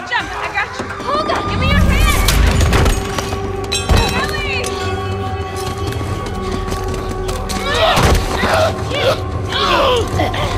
reach him! I got you! Olga, give me your hand! Ellie!